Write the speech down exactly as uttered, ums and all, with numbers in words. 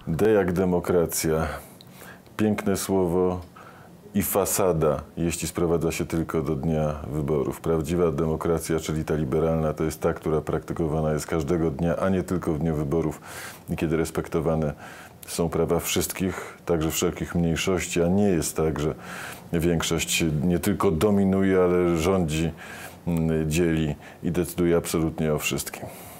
D jak demokracja. Piękne słowo i fasada, jeśli sprowadza się tylko do dnia wyborów. Prawdziwa demokracja, czyli ta liberalna, to jest ta, która praktykowana jest każdego dnia, a nie tylko w dniu wyborów, kiedy respektowane są prawa wszystkich, także wszelkich mniejszości, a nie jest tak, że większość nie tylko dominuje, ale rządzi, dzieli i decyduje absolutnie o wszystkim.